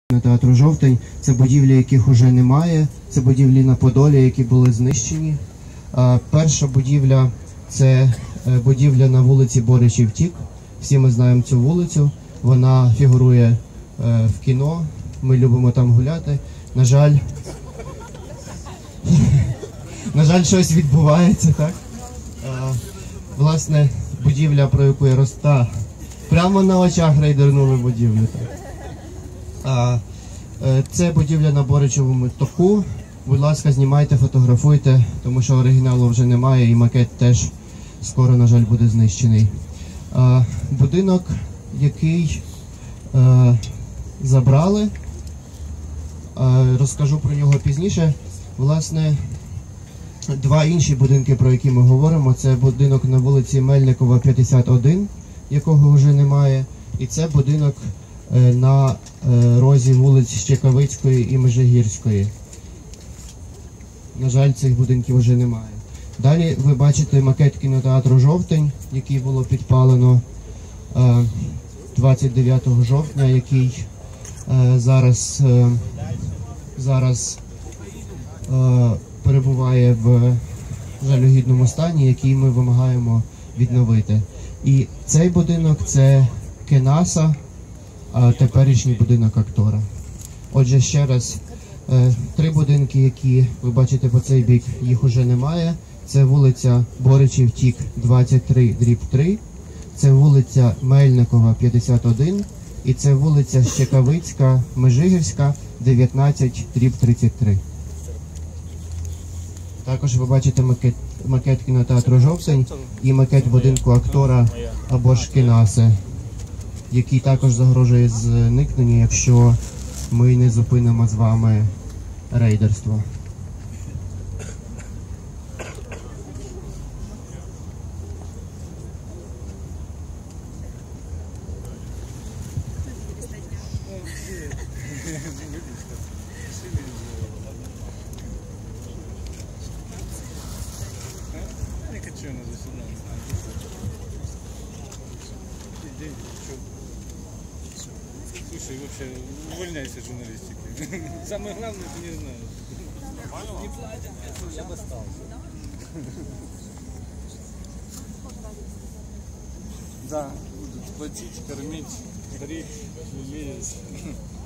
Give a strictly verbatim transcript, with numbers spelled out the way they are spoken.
Театру «Жовтень» – це будівлі, яких уже немає, це будівлі на Подолі, які були знищені. Перша будівля – це будівля на вулиці Боричів Тік. Всі ми знаємо цю вулицю, вона фігурує в кіно, ми любимо там гуляти. На жаль, на жаль, щось відбувається, так? Власне, будівля, про яку я розта, прямо на очах рейдернули будівлю. Так? А, це будівля на Боричевому току. Будь ласка, знімайте, фотографуйте, тому що оригіналу вже немає і макет теж скоро, на жаль, буде знищений. А, будинок, який а, забрали, а, розкажу про нього пізніше. Власне, два інші будинки, про які ми говоримо, це будинок на вулиці Мельникова, п'ятдесят один, якого вже немає, і це будинок на розі вулиць Щекавицької і Межигірської. На жаль, цих будинків вже немає. Далі ви бачите макет кінотеатру «Жовтень», який було підпалено двадцять дев'ятого жовтня, який зараз, зараз перебуває в жалюгідному стані, який ми вимагаємо відновити. І цей будинок – це Кенаса, а теперішній будинок актора. Отже, ще раз, три будинки, які ви бачите по цей бік, їх уже немає. Це вулиця Боричів Тік, двадцять три дріб три, це вулиця Мельникова, п'ятдесят один, і це вулиця Щекавицька, Межигірська, дев'ятнадцять дріб тридцять три. Також ви бачите макет, макет кінотеатру «Жовтень» і макет будинку актора або ж Кенаси, який також загрожує зникненню, якщо ми не зупинимо з вами рейдерство. Слушай, вообще, увольняйся из журналистики. Самое главное, ты не знаешь. Не платят, я бы остался. Да, будут платить, кормить, дарить, лелеять.